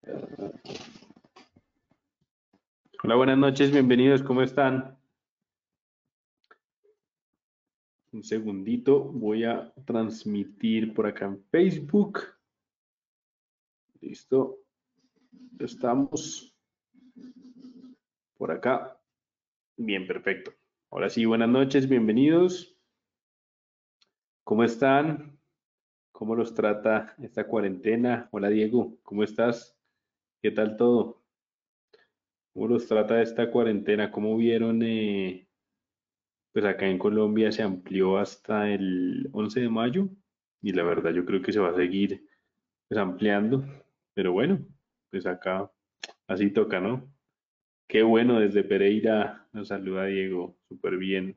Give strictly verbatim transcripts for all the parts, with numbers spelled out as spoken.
Hola, buenas noches, bienvenidos, ¿cómo están? Un segundito, voy a transmitir por acá en Facebook. Listo, estamos por acá. Bien, perfecto. Ahora sí, buenas noches, bienvenidos. ¿Cómo están? ¿Cómo los trata esta cuarentena? Hola, Diego, ¿cómo estás? ¿Qué tal todo? ¿Cómo los trata esta cuarentena? ¿Cómo vieron? eh, Pues acá en Colombia se amplió hasta el once de mayo y la verdad yo creo que se va a seguir pues ampliando, pero bueno, pues acá así toca, ¿no? Qué bueno, desde Pereira nos saluda Diego, súper bien.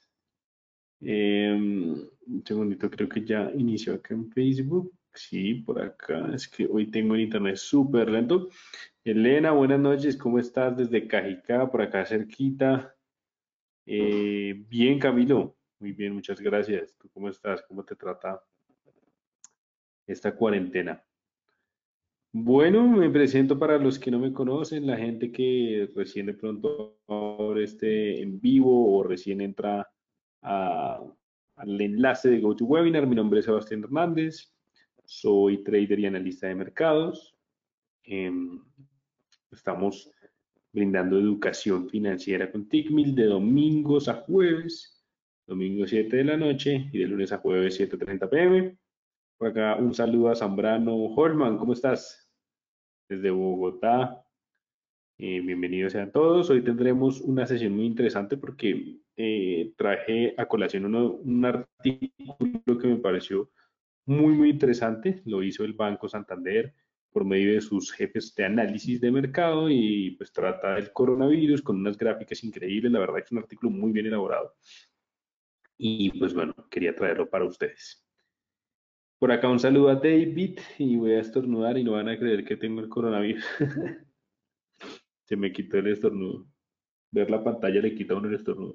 Em, un segundito, creo que ya inició acá en Facebook. Sí, por acá, es que hoy tengo el internet súper lento. Elena, buenas noches, ¿cómo estás desde Cajicá, por acá cerquita? Eh, bien, Camilo, muy bien, muchas gracias. ¿Tú cómo estás? ¿Cómo te trata esta cuarentena? Bueno, me presento para los que no me conocen, la gente que recién de pronto ahora esté en vivo o recién entra a- al enlace de GoToWebinar. Mi nombre es Sebastián Hernández, soy trader y analista de mercados. Em, Estamos brindando educación financiera con Tickmill de domingos a jueves, domingo siete de la noche y de lunes a jueves siete y treinta p m. Por acá un saludo a Zambrano Holman, ¿cómo estás? Desde Bogotá. Eh, bienvenidos sean todos. Hoy tendremos una sesión muy interesante porque eh, traje a colación uno- un artículo que me pareció muy, muy interesante. Lo hizo el Banco Santander por medio de sus jefes de análisis de mercado y pues trata del coronavirus con unas gráficas increíbles. La verdad que es un artículo muy bien elaborado y pues bueno, quería traerlo para ustedes. Por acá un saludo a David y voy a estornudar y no van a creer que tengo el coronavirus. Se me quitó el estornudo. Ver la pantalla le quita a uno el estornudo.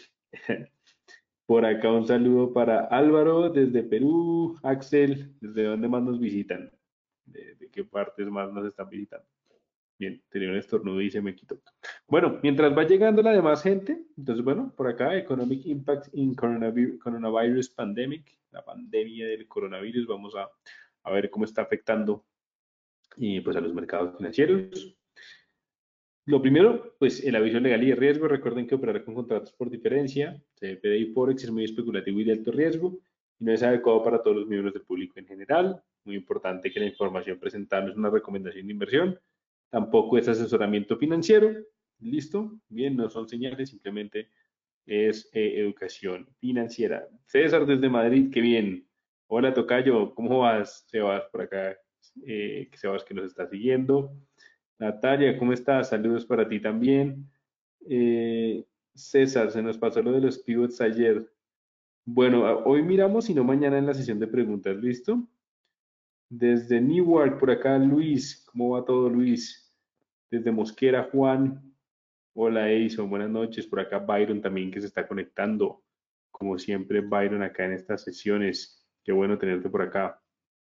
Por acá un saludo para Álvaro desde Perú, Axel, ¿desde dónde más nos visitan? ¿De, de qué partes más nos están visitando? Bien, tenía un estornudo y se me quitó. Bueno, mientras va llegando la demás gente, entonces bueno, por acá, Economic Impact in Coronavirus, Coronavirus Pandemic, la pandemia del coronavirus, vamos a, a ver cómo está afectando y pues a los mercados financieros. Lo primero, pues el aviso legal y de riesgo. Recuerden que operar con contratos por diferencia, C F D y Forex es muy especulativo y de alto riesgo y no es adecuado para todos los miembros del público en general. Muy importante que la información presentada no es una recomendación de inversión, tampoco es asesoramiento financiero. ¿Listo? Bien, no son señales, simplemente es eh, educación financiera. César desde Madrid, qué bien. Hola Tocayo, ¿cómo vas? Sebas por acá, eh, Sebas que nos está siguiendo. Natalia, ¿cómo estás? Saludos para ti también. Eh, César, se nos pasó lo de los pivots ayer. Bueno, a- hoy miramos y no mañana en la sesión de preguntas, ¿listo? Desde Newark, por acá Luis, ¿cómo va todo Luis? Desde Mosquera, Juan. Hola Edison, buenas noches. Por acá Byron también que se está conectando. Como siempre, Byron acá en estas sesiones. Qué bueno tenerte por acá.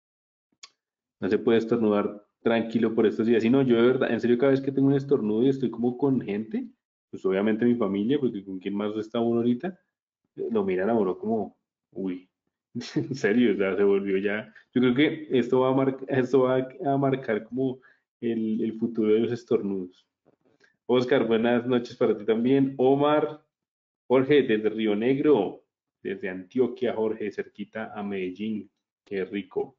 No se puede estornudar tranquilo por estos días. Y no, yo de verdad, en serio, cada vez que tengo un estornudo y estoy como con gente, pues obviamente mi familia, porque con quién más está uno ahorita, eh, lo miran a uno como, uy, en serio, o sea, se volvió ya. Yo creo que esto va a, mar- esto va a marcar como el, el futuro de los estornudos. Oscar, buenas noches para ti también. Omar, Jorge, desde Río Negro, desde Antioquia, Jorge, cerquita a Medellín. Qué rico.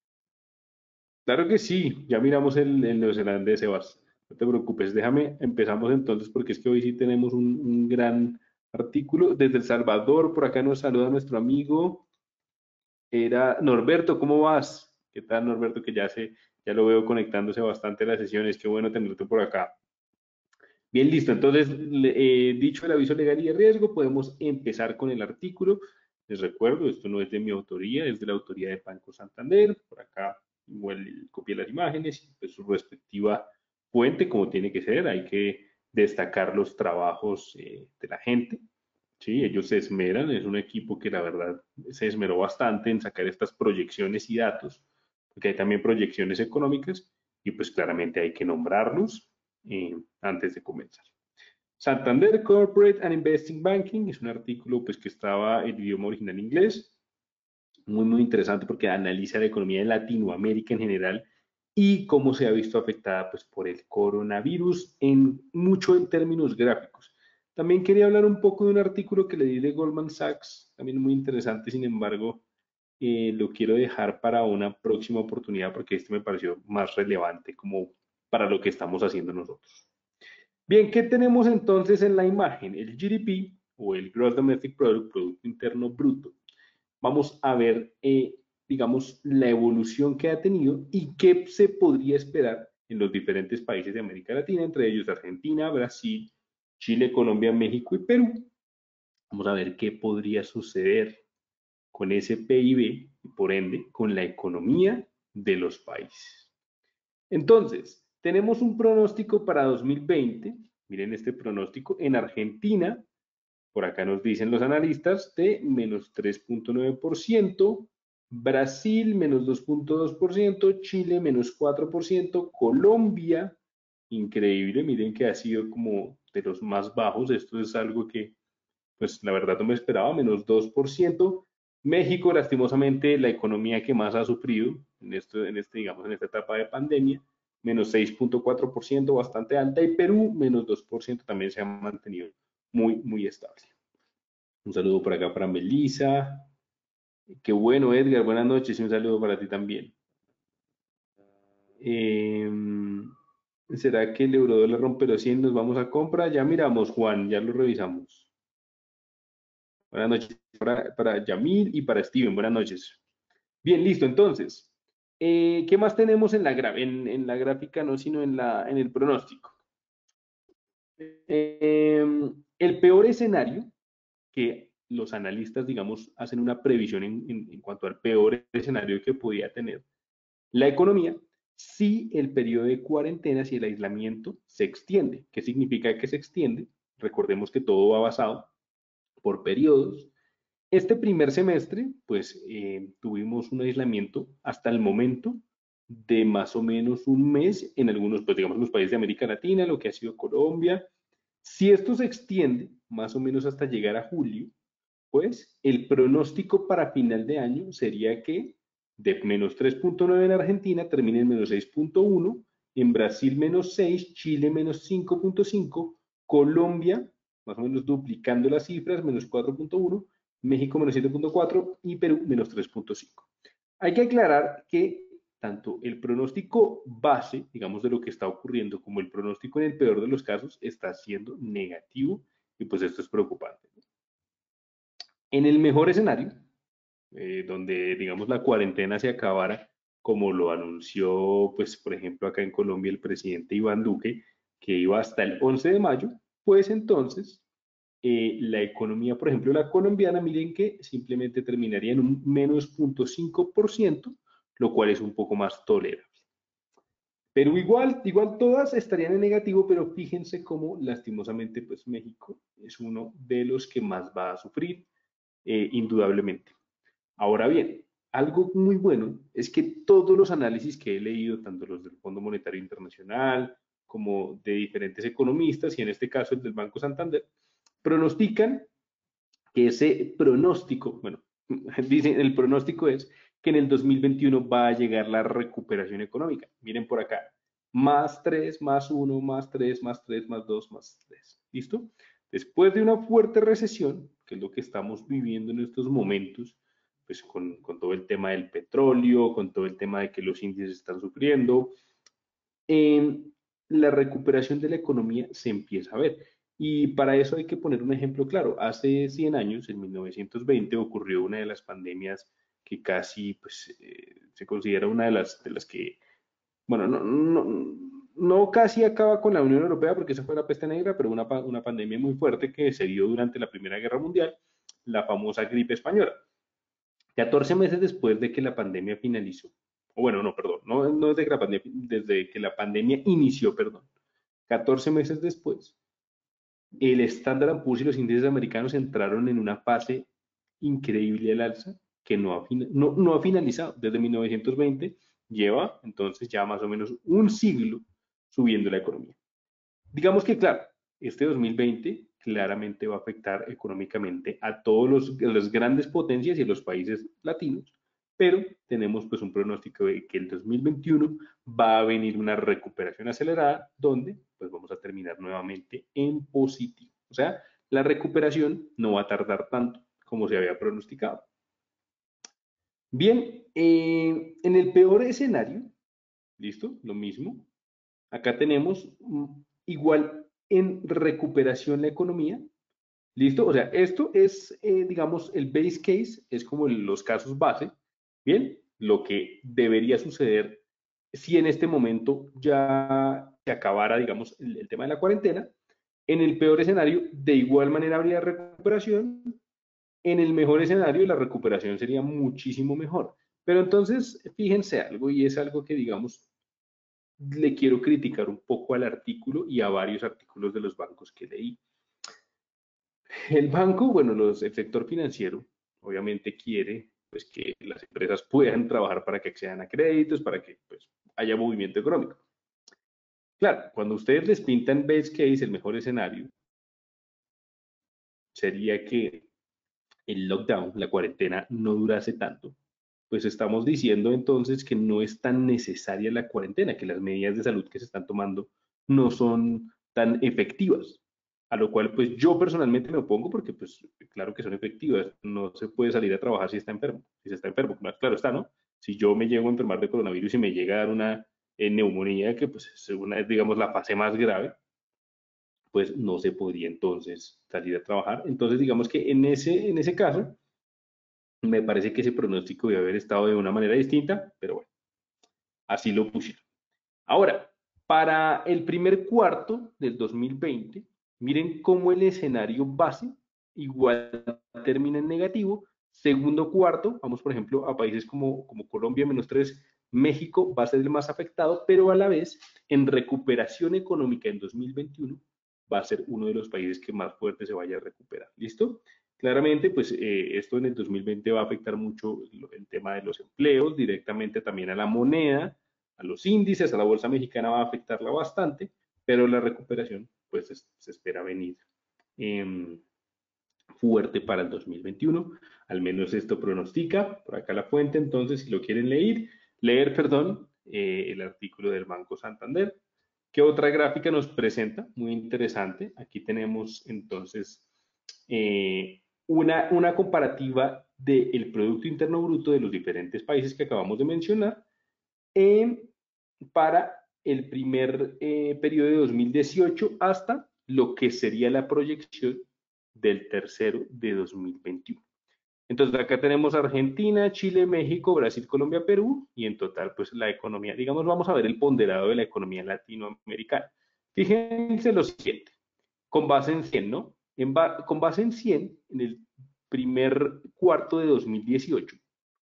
Claro que sí, ya miramos el, el neozelandés, Sebas. No te preocupes, déjame, empezamos entonces porque es que hoy sí tenemos un, un gran artículo. Desde El Salvador, por acá nos saluda nuestro amigo, era Norberto, ¿cómo vas? ¿Qué tal, Norberto? Que ya se, ya lo veo conectándose bastante a las sesiones, qué bueno tenerte por acá. Bien, listo. Entonces, le- eh, dicho el aviso legal y de riesgo, podemos empezar con el artículo. Les recuerdo, esto no es de mi autoría, es de la autoría de Banco Santander. Por acá, igual copié las imágenes y pues, su respectiva fuente, como tiene que ser. Hay que destacar los trabajos eh, de la gente. Sí, ellos se esmeran, es un equipo que la verdad se esmeró bastante en sacar estas proyecciones y datos, porque hay también proyecciones económicas y pues claramente hay que nombrarlos eh, antes de comenzar. Santander Corporate and Investing Banking es un artículo pues que estaba en idioma original inglés, muy muy interesante porque analiza la economía de Latinoamérica en general y cómo se ha visto afectada pues por el coronavirus en mucho en términos gráficos. También quería hablar un poco de un artículo que leí de Goldman Sachs, también muy interesante, sin embargo, eh, lo quiero dejar para una próxima oportunidad porque este me pareció más relevante como para lo que estamos haciendo nosotros. Bien, ¿qué tenemos entonces en la imagen? El G D P o el Gross Domestic Product, Producto Interno Bruto. Vamos a ver, eh, digamos, la evolución que ha tenido y qué se podría esperar en los diferentes países de América Latina, entre ellos Argentina, Brasil, Chile, Colombia, México y Perú. Vamos a ver qué podría suceder con ese P I B y por ende con la economía de los países. Entonces, tenemos un pronóstico para dos mil veinte. Miren este pronóstico. En Argentina, por acá nos dicen los analistas, de menos tres punto nueve por ciento, Brasil menos dos punto dos por ciento, Chile menos cuatro por ciento, Colombia, increíble, miren que ha sido como de los más bajos, esto es algo que pues la verdad no me esperaba, menos dos por ciento. México, lastimosamente, la economía que más ha sufrido en, esto, en, este, digamos, en esta etapa de pandemia, menos seis punto cuatro por ciento, bastante alta, y Perú, menos dos por ciento, también se ha mantenido muy, muy estable. Un saludo por acá para Melissa. Qué bueno, Edgar, buenas noches y un saludo para ti también. Eh, ¿Será que el eurodólar rompe los cien? ¿Nos vamos a compra? Ya miramos, Juan, ya lo revisamos. Buenas noches para, para Yamil y para Steven. Buenas noches. Bien, listo. Entonces, eh, ¿qué más tenemos en la, en, en la gráfica? No, sino en, la, en el pronóstico. Eh, el peor escenario que los analistas, digamos, hacen una previsión en, en, en cuanto al peor escenario que podía tener la economía si el periodo de cuarentenas y el aislamiento se extiende. ¿Qué significa que se extiende? Recordemos que todo va basado por periodos. Este primer semestre, pues eh, tuvimos un aislamiento hasta el momento de más o menos un mes en algunos, pues digamos, los países de América Latina, lo que ha sido Colombia. Si esto se extiende más o menos hasta llegar a julio, pues el pronóstico para final de año sería que de menos tres punto nueve en Argentina termine en menos seis punto uno, en Brasil menos seis, Chile menos cinco punto cinco, Colombia más o menos duplicando las cifras, menos cuatro punto uno, México menos siete punto cuatro y Perú menos tres punto cinco. Hay que aclarar que tanto el pronóstico base, digamos, de lo que está ocurriendo, como el pronóstico en el peor de los casos está siendo negativo y pues esto es preocupante. En el mejor escenario, eh, donde digamos la cuarentena se acabara, como lo anunció, pues por ejemplo acá en Colombia el presidente Iván Duque, que iba hasta el once de mayo, pues entonces eh, la economía, por ejemplo la colombiana, miren que simplemente terminaría en un menos cero punto cinco por ciento, lo cual es un poco más tolerable. Pero igual, igual todas estarían en negativo, pero fíjense cómo lastimosamente pues México es uno de los que más va a sufrir, eh, indudablemente. Ahora bien, algo muy bueno es que todos los análisis que he leído, tanto los del Fondo Monetario Internacional como de diferentes economistas, y en este caso el del Banco Santander, pronostican que ese pronóstico, bueno, dicen, el pronóstico es que en el dos mil veintiuno va a llegar la recuperación económica. Miren por acá, más tres, más uno, más tres, más tres, más dos, más tres. ¿Listo? Después de una fuerte recesión, que es lo que estamos viviendo en estos momentos, pues con, con todo el tema del petróleo, con todo el tema de que los índices están sufriendo, eh, la recuperación de la economía se empieza a ver. Y para eso hay que poner un ejemplo claro. Hace cien años, en mil novecientos veinte, ocurrió una de las pandemias que casi pues, eh, se considera una de las, de las que, bueno, no, no, no casi acaba con la Unión Europea porque esa fue la peste negra, pero una, una pandemia muy fuerte que se dio durante la Primera Guerra Mundial, la famosa gripe española. catorce meses después de que la pandemia finalizó, o bueno, no, perdón, no, no desde, que la pandemia, desde que la pandemia inició, perdón, catorce meses después, el Standard Poor's y los índices americanos entraron en una fase increíble al alza que no ha, no, no ha finalizado. Desde mil novecientos veinte lleva entonces ya más o menos un siglo subiendo la economía. Digamos que, claro, este dos mil veinte claramente va a afectar económicamente a todos los, las grandes potencias y a los países latinos, pero tenemos pues un pronóstico de que el dos mil veintiuno va a venir una recuperación acelerada donde pues vamos a terminar nuevamente en positivo. O sea, la recuperación no va a tardar tanto como se había pronosticado. Bien, eh, en el peor escenario, ¿listo? Lo mismo. Acá tenemos mm, igual en recuperación la economía, ¿listo? O sea, esto es, eh, digamos, el base case, es como los casos base, ¿bien? Lo que debería suceder si en este momento ya se acabara, digamos, el, el tema de la cuarentena. En el peor escenario, de igual manera habría recuperación. En el mejor escenario, la recuperación sería muchísimo mejor. Pero entonces, fíjense algo, y es algo que, digamos, le quiero criticar un poco al artículo y a varios artículos de los bancos que leí. El banco, bueno, los, el sector financiero, obviamente quiere pues, que las empresas puedan trabajar para que accedan a créditos, para que pues, haya movimiento económico. Claro, cuando ustedes les pintan base case, el mejor escenario sería que el lockdown, la cuarentena, no durase tanto, pues estamos diciendo entonces que no es tan necesaria la cuarentena, que las medidas de salud que se están tomando no son tan efectivas. A lo cual, pues yo personalmente me opongo porque, pues, claro que son efectivas. No se puede salir a trabajar si está enfermo. Si se está enfermo, claro está, ¿no? Si yo me llego a enfermar de coronavirus y me llega a dar una eh, neumonía, que pues es una, digamos, la fase más grave, pues no se podría entonces salir a trabajar. Entonces, digamos que en ese, en ese caso, me parece que ese pronóstico debe haber estado de una manera distinta, pero bueno, así lo pusieron. Ahora, para el primer cuarto del dos mil veinte, miren cómo el escenario base igual termina en negativo. Segundo cuarto, vamos por ejemplo a países como, como Colombia, menos tres, México va a ser el más afectado, pero a la vez en recuperación económica en dos mil veintiuno va a ser uno de los países que más fuerte se vaya a recuperar. ¿Listo? Claramente, pues eh, esto en el dos mil veinte va a afectar mucho el tema de los empleos, directamente también a la moneda, a los índices, a la bolsa mexicana va a afectarla bastante, pero la recuperación pues es, se espera venir eh, fuerte para el dos mil veintiuno, al menos esto pronostica, por acá la fuente, entonces si lo quieren leer, leer, perdón, eh, el artículo del Banco Santander. ¿Qué otra gráfica nos presenta? Muy interesante. Aquí tenemos entonces eh, una, una comparativa del Producto Interno Bruto de los diferentes países que acabamos de mencionar eh, para el primer eh, periodo de dos mil dieciocho hasta lo que sería la proyección del tercero de dos mil veintiuno. Entonces acá tenemos Argentina, Chile, México, Brasil, Colombia, Perú y en total pues la economía, digamos vamos a ver el ponderado de la economía latinoamericana. Fíjense lo siguiente, con base en cien, ¿no? En ba con base en cien, en el primer cuarto de dos mil dieciocho,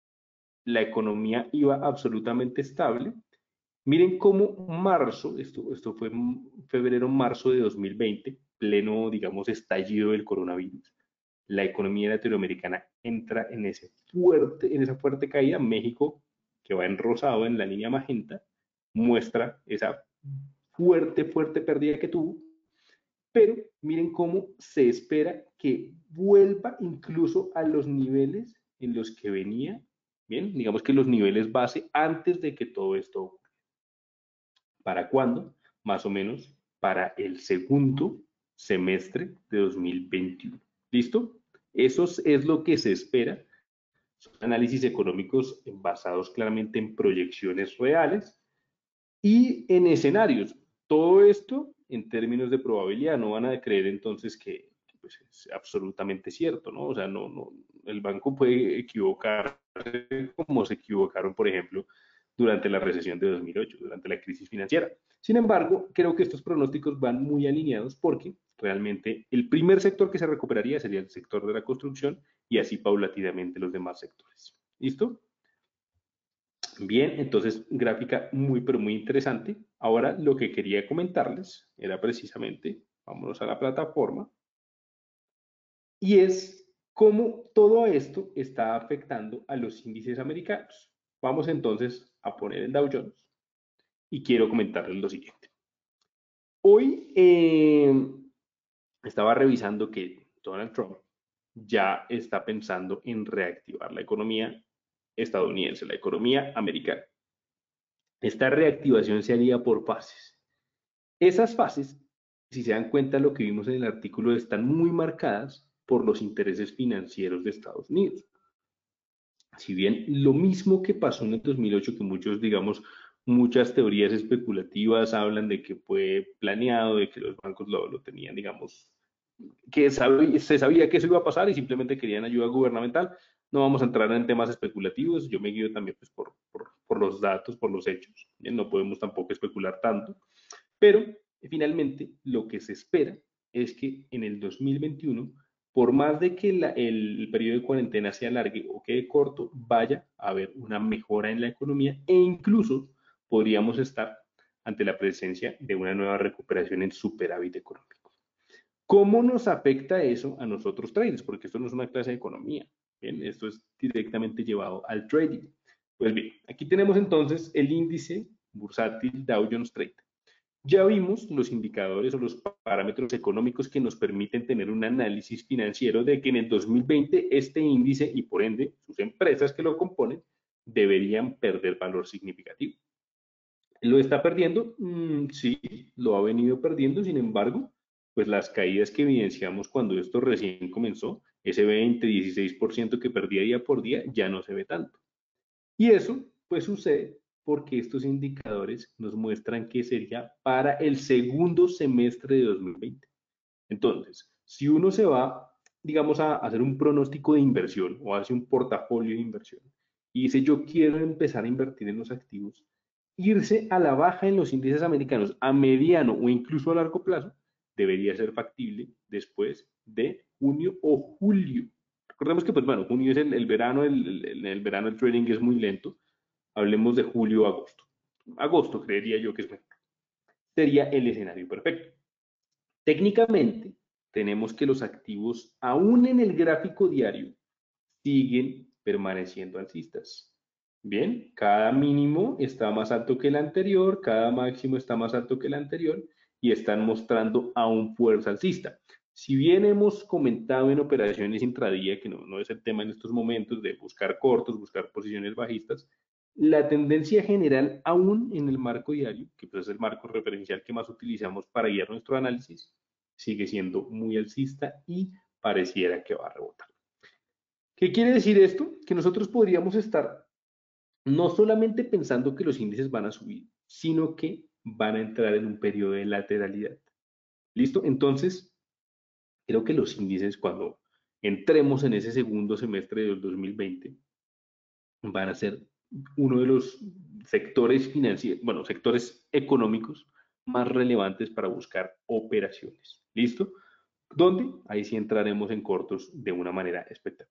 la economía iba absolutamente estable. Miren cómo marzo, esto, esto fue febrero-marzo de dos mil veinte, pleno, digamos, estallido del coronavirus, la economía latinoamericana entra en, ese fuerte, en esa fuerte caída. México, que va en rosado en la línea magenta, muestra esa fuerte, fuerte pérdida que tuvo, pero miren cómo se espera que vuelva incluso a los niveles en los que venía, bien, digamos que los niveles base antes de que todo esto ocurra. ¿Para cuándo? Más o menos para el segundo semestre de dos mil veintiuno. ¿Listo? Eso es lo que se espera. Son análisis económicos basados claramente en proyecciones reales y en escenarios. Todo esto en términos de probabilidad. No van a creer entonces que, que pues, es absolutamente cierto, ¿no? O sea, no, no, el banco puede equivocarse como se equivocaron, por ejemplo, durante la recesión de dos mil ocho, durante la crisis financiera. Sin embargo, creo que estos pronósticos van muy alineados porque realmente el primer sector que se recuperaría sería el sector de la construcción y así paulatinamente los demás sectores. ¿Listo? Bien, entonces gráfica muy pero muy interesante. Ahora lo que quería comentarles era precisamente, vámonos a la plataforma, y es cómo todo esto está afectando a los índices americanos. Vamos entonces a poner el Dow Jones y quiero comentarles lo siguiente. Hoy eh, estaba revisando que Donald Trump ya está pensando en reactivar la economía estadounidense, la economía americana. Esta reactivación se haría por fases. Esas fases, si se dan cuenta, lo que vimos en el artículo, están muy marcadas por los intereses financieros de Estados Unidos. Si bien lo mismo que pasó en el dos mil ocho, que muchos, digamos, muchas teorías especulativas hablan de que fue planeado, de que los bancos lo, lo tenían, digamos, que sabe, se sabía que eso iba a pasar y simplemente querían ayuda gubernamental. No vamos a entrar en temas especulativos, yo me guío también pues, por, por, por los datos, por los hechos. Bien, no podemos tampoco especular tanto, pero finalmente lo que se espera es que en el dos mil veintiuno, por más de que la, el, el periodo de cuarentena se alargue o quede corto, vaya a haber una mejora en la economía e incluso podríamos estar ante la presencia de una nueva recuperación en superávit económico. ¿Cómo nos afecta eso a nosotros traders? Porque esto no es una clase de economía, ¿bien? Esto es directamente llevado al trading. Pues bien, aquí tenemos entonces el índice bursátil Dow Jones treinta. Ya vimos los indicadores o los parámetros económicos que nos permiten tener un análisis financiero de que en el dos mil veinte este índice y por ende sus empresas que lo componen deberían perder valor significativo. ¿Lo está perdiendo? Mm, sí, lo ha venido perdiendo, sin embargo, pues las caídas que evidenciamos cuando esto recién comenzó, ese veinte, dieciséis por ciento que perdía día por día, ya no se ve tanto. Y eso, pues sucede porque estos indicadores nos muestran que sería para el segundo semestre de dos mil veinte. Entonces, si uno se va, digamos, a hacer un pronóstico de inversión o hace un portafolio de inversión y dice, yo quiero empezar a invertir en los activos, irse a la baja en los índices americanos a mediano o incluso a largo plazo debería ser factible después de junio o julio. Recordemos que, pues bueno, junio es el, el verano, el, el, el, verano el trading es muy lento. Hablemos de julio o agosto. Agosto creería yo que es mejor. Sería el escenario perfecto. Técnicamente, tenemos que los activos, aún en el gráfico diario, siguen permaneciendo alcistas. Bien, cada mínimo está más alto que el anterior, cada máximo está más alto que el anterior y están mostrando aún fuerza alcista. Si bien hemos comentado en operaciones intradía, que no, no es el tema en estos momentos de buscar cortos, buscar posiciones bajistas, la tendencia general, aún en el marco diario, que pues es el marco referencial que más utilizamos para guiar nuestro análisis, sigue siendo muy alcista y pareciera que va a rebotar. ¿Qué quiere decir esto? Que nosotros podríamos estar no solamente pensando que los índices van a subir, sino que van a entrar en un periodo de lateralidad. ¿Listo? Entonces, creo que los índices, cuando entremos en ese segundo semestre del dos mil veinte, van a ser uno de los sectores financieros, bueno, sectores económicos más relevantes para buscar operaciones. ¿Listo? Donde ahí sí entraremos en cortos de una manera espectacular.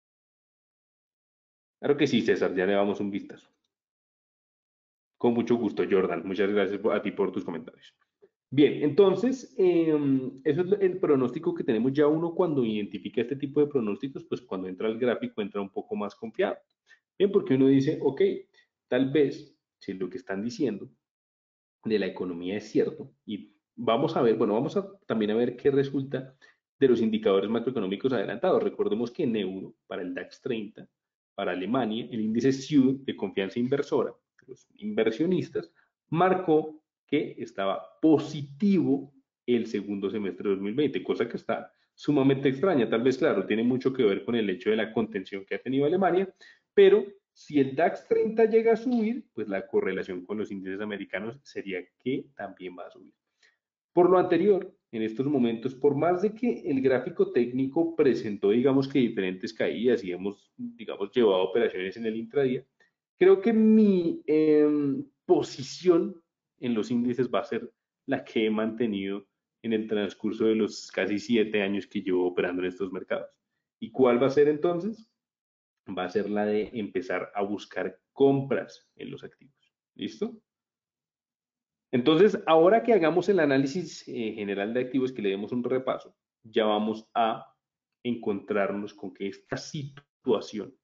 Claro que sí, César, ya le damos un vistazo. Con mucho gusto, Jordan. Muchas gracias a ti por tus comentarios. Bien, entonces, eh, eso es el pronóstico que tenemos ya uno cuando identifica este tipo de pronósticos, pues cuando entra al gráfico entra un poco más confiado. Bien, porque uno dice, ok, tal vez, si lo que están diciendo de la economía es cierto, y vamos a ver, bueno, vamos a también a ver qué resulta de los indicadores macroeconómicos adelantados. Recordemos que en euro, para el DAX treinta, para Alemania, el índice S U de confianza inversora, los inversionistas, marcó que estaba positivo el segundo semestre de dos mil veinte, cosa que está sumamente extraña. Tal vez, claro, tiene mucho que ver con el hecho de la contención que ha tenido Alemania, pero si el DAX treinta llega a subir, pues la correlación con los índices americanos sería que también va a subir. Por lo anterior, en estos momentos, por más de que el gráfico técnico presentó, digamos que diferentes caídas y hemos, digamos, llevado operaciones en el intradía, creo que mi eh, posición en los índices va a ser la que he mantenido en el transcurso de los casi siete años que llevo operando en estos mercados. ¿Y cuál va a ser entonces? Va a ser la de empezar a buscar compras en los activos. ¿Listo? Entonces, ahora que hagamos el análisis eh, general de activos, que le demos un repaso, ya vamos a encontrarnos con que esta situación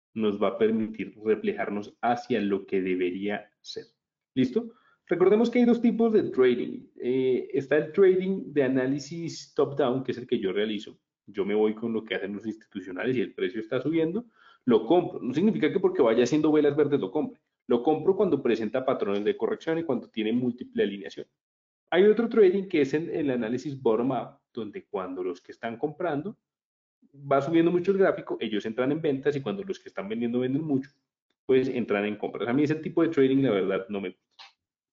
nos va a permitir reflejarnos hacia lo que debería ser. ¿Listo? Recordemos que hay dos tipos de trading. Eh, está el trading de análisis top-down, que es el que yo realizo. Yo me voy con lo que hacen los institucionales y el precio está subiendo, lo compro. No significa que porque vaya haciendo velas verdes lo compre. Lo compro cuando presenta patrones de corrección y cuando tiene múltiple alineación. Hay otro trading que es el, el análisis bottom-up, donde cuando los que están comprando va subiendo mucho el gráfico, ellos entran en ventas y cuando los que están vendiendo venden mucho, pues entran en compras. A mí ese tipo de trading, la verdad, no me gusta.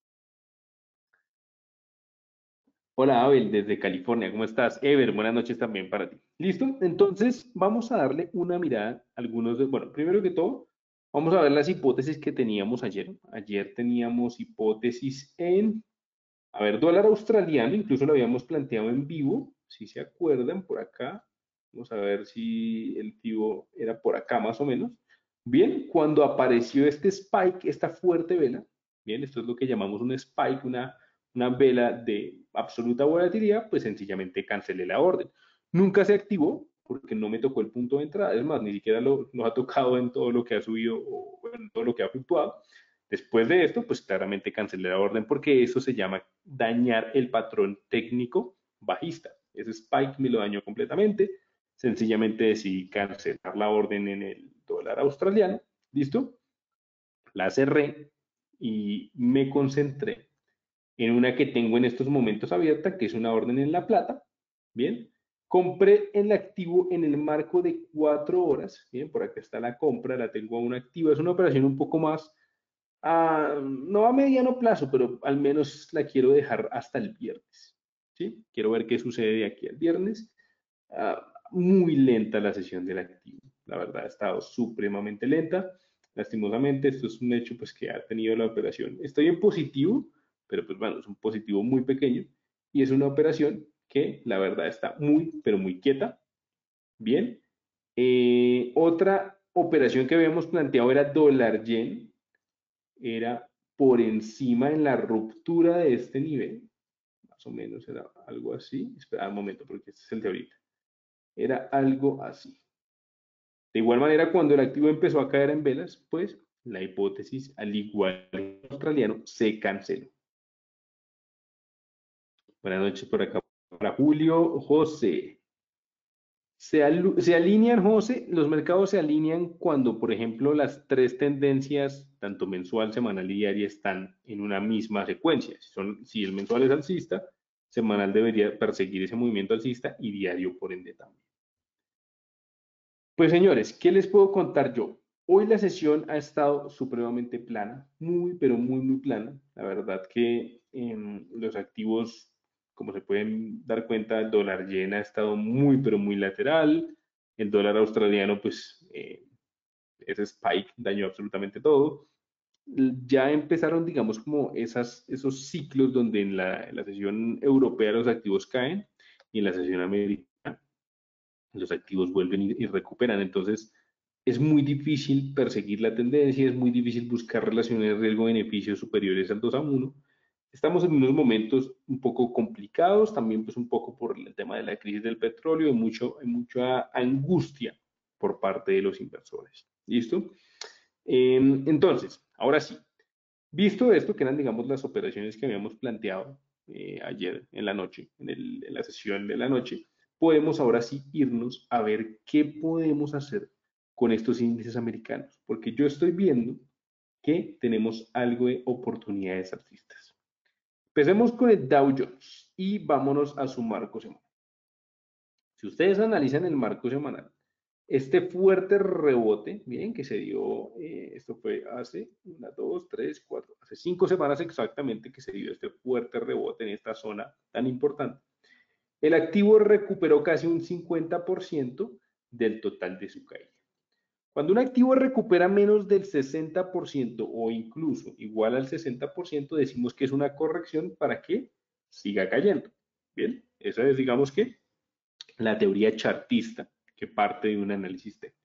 Hola Abel, desde California, ¿cómo estás? Ever, buenas noches también para ti. ¿Listo? Entonces, vamos a darle una mirada a algunos de, bueno, primero que todo, vamos a ver las hipótesis que teníamos ayer. Ayer teníamos hipótesis en, a ver, dólar australiano, incluso lo habíamos planteado en vivo, si se acuerdan, por acá. Vamos a ver si el vivo era por acá más o menos. Bien, cuando apareció este spike, esta fuerte vela, bien, esto es lo que llamamos un spike, una, una vela de absoluta volatilidad, pues sencillamente cancelé la orden. Nunca se activó porque no me tocó el punto de entrada, es más, ni siquiera lo, nos ha tocado en todo lo que ha subido o en todo lo que ha fluctuado. Después de esto, pues claramente cancelé la orden porque eso se llama dañar el patrón técnico bajista. Ese spike me lo dañó completamente. Sencillamente decidí cancelar la orden en el dólar australiano. ¿Listo? La cerré y me concentré en una que tengo en estos momentos abierta, que es una orden en la plata. Bien. Compré el activo en el marco de cuatro horas. Bien, por acá está la compra, la tengo aún activa. Es una operación un poco más a, no a mediano plazo, pero al menos la quiero dejar hasta el viernes. ¿Sí? Quiero ver qué sucede de aquí al viernes. Uh, muy lenta la sesión del activo. La verdad, ha estado supremamente lenta. Lastimosamente, esto es un hecho pues, que ha tenido la operación. Estoy en positivo, pero pues bueno, es un positivo muy pequeño y es una operación que la verdad está muy, pero muy quieta. Bien. Eh, otra operación que habíamos planteado era dólar yen, era por encima en la ruptura de este nivel, más o menos era algo así. Espera un momento, porque este es el de ahorita. Era algo así. De igual manera, cuando el activo empezó a caer en velas, pues la hipótesis, al igual que el australiano, se canceló. Buenas noches por acá para Julio José. Se, se, alinean, José, los mercados se alinean cuando, por ejemplo, las tres tendencias, tanto mensual, semanal y diaria, están en una misma secuencia. Si, son, si el mensual es alcista, semanal debería perseguir ese movimiento alcista y diario, por ende, también. Pues señores, ¿qué les puedo contar yo? Hoy la sesión ha estado supremamente plana, muy, pero muy, muy plana. La verdad que eh, los activos, como se pueden dar cuenta, el dólar yen ha estado muy, pero muy lateral. El dólar australiano, pues, eh, ese spike dañó absolutamente todo. Ya empezaron, digamos, como esas, esos ciclos donde en la, en la sesión europea los activos caen y en la sesión americana los activos vuelven y, y recuperan. Entonces, es muy difícil perseguir la tendencia, es muy difícil buscar relaciones riesgo-beneficio superiores al dos a uno. Estamos en unos momentos un poco complicados, también pues un poco por el tema de la crisis del petróleo, y mucho, hay mucha angustia por parte de los inversores. ¿Listo? Eh, entonces, ahora sí, visto esto, que eran, digamos, las operaciones que habíamos planteado eh, ayer en la noche, en, el, en la sesión de la noche, podemos ahora sí irnos a ver qué podemos hacer con estos índices americanos, porque yo estoy viendo que tenemos algo de oportunidades alcistas. Empecemos con el Dow Jones y vámonos a su marco semanal. Si ustedes analizan el marco semanal, este fuerte rebote, miren que se dio, eh, esto fue hace una, dos, tres, cuatro, hace cinco semanas exactamente que se dio este fuerte rebote en esta zona tan importante. El activo recuperó casi un cincuenta por ciento del total de su caída. Cuando un activo recupera menos del sesenta por ciento o incluso igual al sesenta por ciento, decimos que es una corrección para que siga cayendo. Bien, esa es, digamos que, la teoría chartista que parte de un análisis técnico.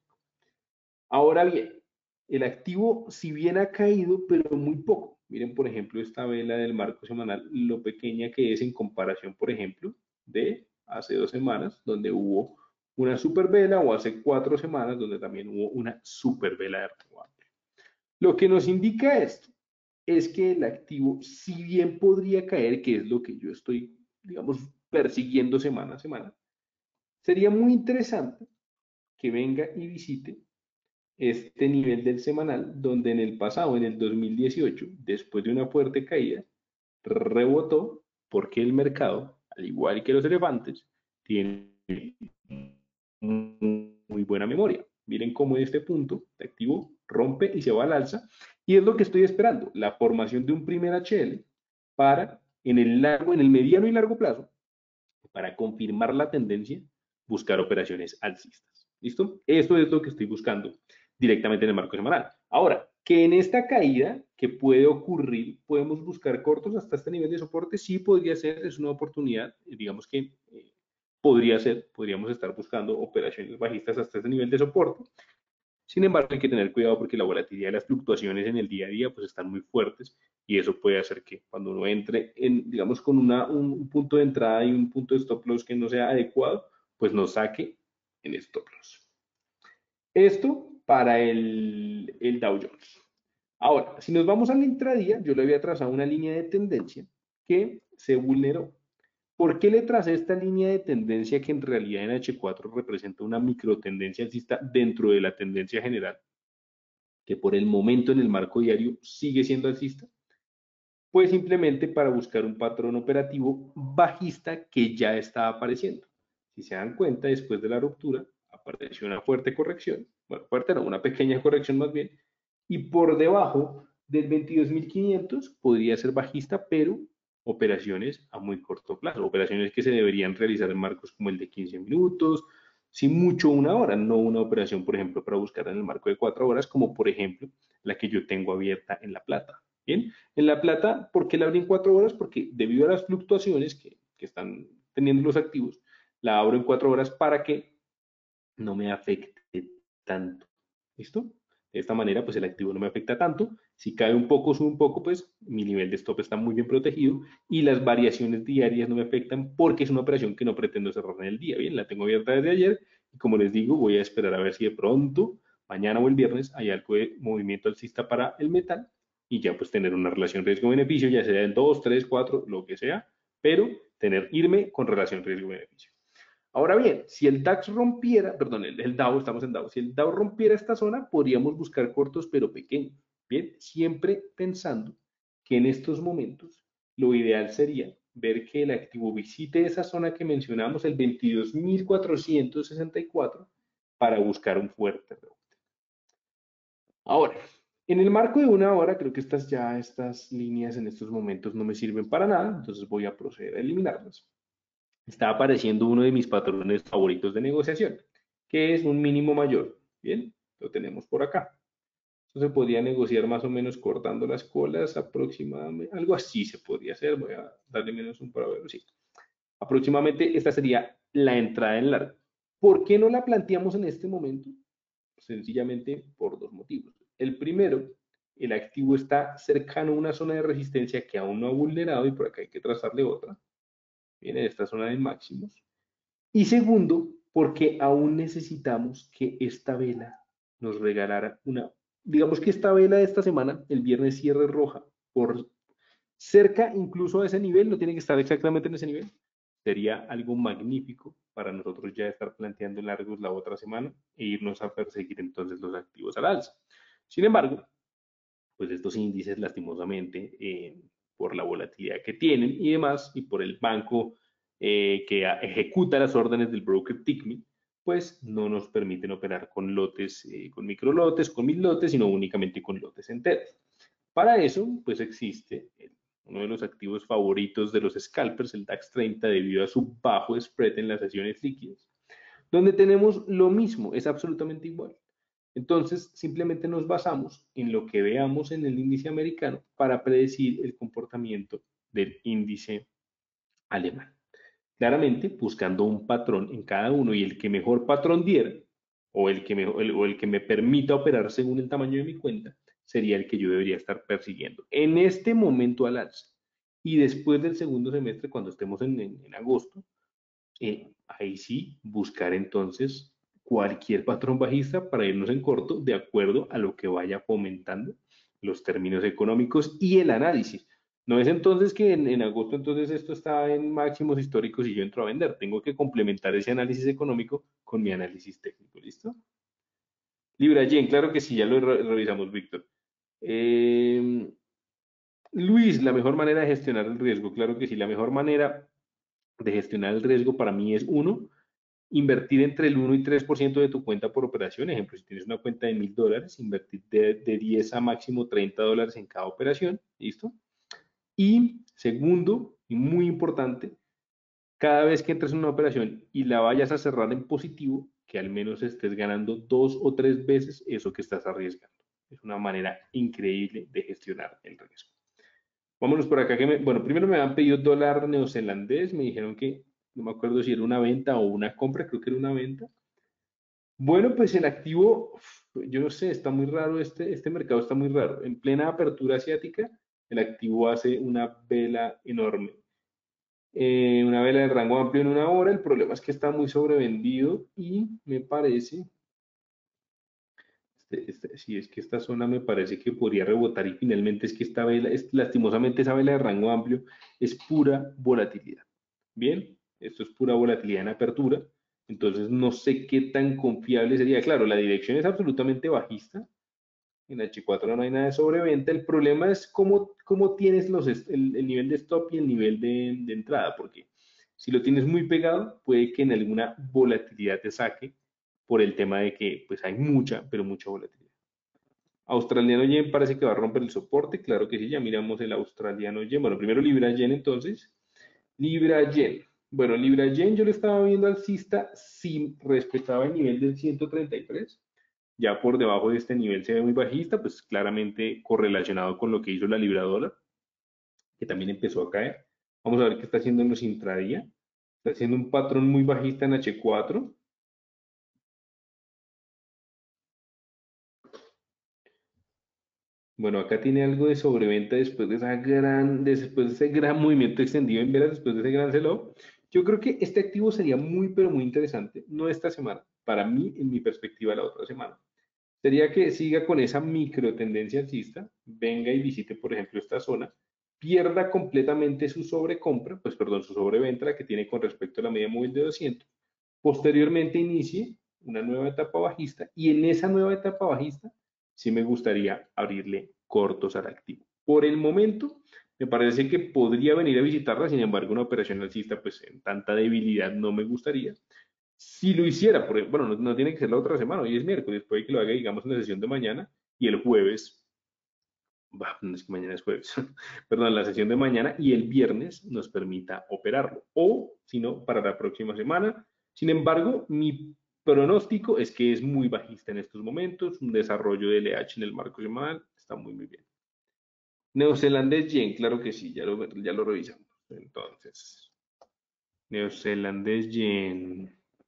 Ahora bien, el activo, si bien ha caído, pero muy poco. Miren, por ejemplo, esta vela del marco semanal, lo pequeña que es en comparación, por ejemplo, de hace dos semanas, donde hubo una supervela, o hace cuatro semanas donde también hubo una supervela de rango amplio. Lo que nos indica esto es que el activo, si bien podría caer, que es lo que yo estoy, digamos, persiguiendo semana a semana, sería muy interesante que venga y visite este nivel del semanal, donde en el pasado, en el dos mil dieciocho, después de una fuerte caída, rebotó porque el mercado, al igual que los elefantes, tiene muy buena memoria. Miren cómo en este punto el activo rompe y se va al alza, y es lo que estoy esperando, la formación de un primer H L para en el largo, en el mediano y largo plazo, para confirmar la tendencia, buscar operaciones alcistas. ¿Listo? Esto es lo que estoy buscando directamente en el marco semanal. Ahora, que en esta caída que puede ocurrir, podemos buscar cortos hasta este nivel de soporte, sí podría ser, es una oportunidad, digamos que eh, podría ser, podríamos estar buscando operaciones bajistas hasta este nivel de soporte. Sin embargo, hay que tener cuidado porque la volatilidad y las fluctuaciones en el día a día pues están muy fuertes, y eso puede hacer que cuando uno entre en, digamos, con una, un punto de entrada y un punto de stop loss que no sea adecuado, pues nos saque en stop loss. Esto para el, el Dow Jones. Ahora, si nos vamos al intradía, yo le había trazado una línea de tendencia que se vulneró. ¿Por qué le tracé esta línea de tendencia que en realidad en H cuatro representa una microtendencia alcista dentro de la tendencia general, que por el momento en el marco diario sigue siendo alcista? Pues simplemente para buscar un patrón operativo bajista que ya está apareciendo. Si se dan cuenta, después de la ruptura apareció una fuerte corrección, bueno, fuerte no, una pequeña corrección más bien, y por debajo del veintidós mil quinientos podría ser bajista, pero operaciones a muy corto plazo, operaciones que se deberían realizar en marcos como el de quince minutos, si mucho una hora, no una operación, por ejemplo, para buscar en el marco de cuatro horas, como por ejemplo la que yo tengo abierta en La Plata. Bien, en La Plata, ¿por qué la abrí en cuatro horas? Porque debido a las fluctuaciones que, que están teniendo los activos, la abro en cuatro horas para que no me afecte tanto. ¿Listo? De esta manera, pues el activo no me afecta tanto. Si cae un poco, sube un poco, pues mi nivel de stop está muy bien protegido y las variaciones diarias no me afectan porque es una operación que no pretendo cerrar en el día. Bien, la tengo abierta desde ayer y como les digo, voy a esperar a ver si de pronto, mañana o el viernes, hay algo de movimiento alcista para el metal y ya pues tener una relación riesgo-beneficio, ya sea en dos, tres, cuatro, lo que sea, pero tener, irme con relación riesgo-beneficio. Ahora bien, si el DAX rompiera, perdón, el, el Dow, estamos en Dow, si el Dow rompiera esta zona, podríamos buscar cortos pero pequeños. Bien, siempre pensando que en estos momentos lo ideal sería ver que el activo visite esa zona que mencionamos, el veintidós mil cuatrocientos sesenta y cuatro, para buscar un fuerte rebote. Ahora, en el marco de una hora, creo que estas ya, estas líneas en estos momentos no me sirven para nada, entonces voy a proceder a eliminarlas. Está apareciendo uno de mis patrones favoritos de negociación, que es un mínimo mayor. Bien, lo tenemos por acá. Esto se podría negociar más o menos cortando las colas aproximadamente, algo así se podría hacer. Voy a darle menos un para verlo, sí. Aproximadamente esta sería la entrada en largo. ¿Por qué no la planteamos en este momento? Sencillamente por dos motivos. El primero, el activo está cercano a una zona de resistencia que aún no ha vulnerado y por acá hay que trazarle otra. Viene esta zona de máximos. Y segundo, porque aún necesitamos que esta vela nos regalara una, digamos que esta vela de esta semana, el viernes cierre roja, por cerca incluso a ese nivel, no tiene que estar exactamente en ese nivel, sería algo magnífico para nosotros ya estar planteando largos la otra semana e irnos a perseguir entonces los activos al alza. Sin embargo, pues estos índices lastimosamente, eh, por la volatilidad que tienen y demás, y por el banco eh, que ejecuta las órdenes del broker Tickme, pues no nos permiten operar con lotes, eh, con micro lotes, con mil lotes, sino únicamente con lotes enteros. Para eso, pues existe el, uno de los activos favoritos de los scalpers, el DAX treinta, debido a su bajo spread en las sesiones líquidas, donde tenemos lo mismo, es absolutamente igual. Entonces, simplemente nos basamos en lo que veamos en el índice americano para predecir el comportamiento del índice alemán. Claramente, buscando un patrón en cada uno, y el que mejor patrón diera, o el que me, o el, o el que me permita operar según el tamaño de mi cuenta, sería el que yo debería estar persiguiendo. En este momento al alza, y después del segundo semestre, cuando estemos en, en, en agosto, eh, ahí sí buscar entonces cualquier patrón bajista para irnos en corto de acuerdo a lo que vaya fomentando los términos económicos y el análisis. No es entonces que en, en agosto entonces esto está en máximos históricos y yo entro a vender. Tengo que complementar ese análisis económico con mi análisis técnico. ¿Listo? Libra Yen, claro que sí, ya lo re- revisamos, Víctor. Eh, Luis, la mejor manera de gestionar el riesgo, claro que sí, la mejor manera de gestionar el riesgo para mí es uno, invertir entre el uno y tres por ciento de tu cuenta por operación. Ejemplo, si tienes una cuenta de mil dólares, invertir de, de diez a máximo treinta dólares en cada operación. ¿Listo? Y segundo, y muy importante, cada vez que entres en una operación y la vayas a cerrar en positivo, que al menos estés ganando dos o tres veces eso que estás arriesgando. Es una manera increíble de gestionar el riesgo. Vámonos por acá que me, bueno, primero me han pedido dólar neozelandés, me dijeron que no me acuerdo si era una venta o una compra, creo que era una venta. Bueno, pues el activo, yo no sé, está muy raro este, este mercado está muy raro. En plena apertura asiática, el activo hace una vela enorme. Eh, una vela de rango amplio en una hora, el problema es que está muy sobrevendido y me parece, este, este, si es que esta zona me parece que podría rebotar y finalmente es que esta vela, es, lastimosamente esa vela de rango amplio es pura volatilidad. Bien, esto es pura volatilidad en apertura, entonces no sé qué tan confiable sería. Claro, la dirección es absolutamente bajista, en H cuatro no hay nada de sobreventa, el problema es cómo, cómo tienes los, el, el nivel de stop y el nivel de, de entrada, porque si lo tienes muy pegado, puede que en alguna volatilidad te saque por el tema de que pues hay mucha, pero mucha volatilidad. Australiano yen parece que va a romper el soporte, claro que sí, ya miramos el australiano yen. Bueno, primero Libra yen entonces. Libra yen. Bueno, Libra yen yo le estaba viendo alcista si respetaba el nivel del ciento treinta y tres. Ya por debajo de este nivel se ve muy bajista, pues claramente correlacionado con lo que hizo la Libra dólar, que también empezó a caer. Vamos a ver qué está haciendo en los intradía. Está haciendo un patrón muy bajista en H cuatro. Bueno, acá tiene algo de sobreventa después de esa gran, después de ese gran movimiento extendido en velas, después de ese gran sell-off. Yo creo que este activo sería muy, pero muy interesante, no esta semana, para mí, en mi perspectiva, la otra semana. Sería que siga con esa micro tendencia alcista, venga y visite, por ejemplo, esta zona, pierda completamente su sobrecompra, pues perdón, su sobreventa, la que tiene con respecto a la media móvil de doscientos, posteriormente inicie una nueva etapa bajista y en esa nueva etapa bajista sí me gustaría abrirle cortos al activo. Por el momento, me parece que podría venir a visitarla, sin embargo, una operación alcista, pues en tanta debilidad no me gustaría. Si lo hiciera, por, bueno, no, no, tiene que ser la otra semana, hoy es miércoles, puede que lo haga, digamos, en la sesión de mañana y el jueves, bah, no es que mañana es jueves, perdón, la sesión de mañana y el viernes nos permita operarlo. O, si no, para la próxima semana. Sin embargo, mi pronóstico es que es muy bajista en estos momentos, un desarrollo de L H en el marco semanal, está muy, muy bien. Neozelandés yen, claro que sí, ya lo, ya lo revisamos. Entonces, neozelandés yen.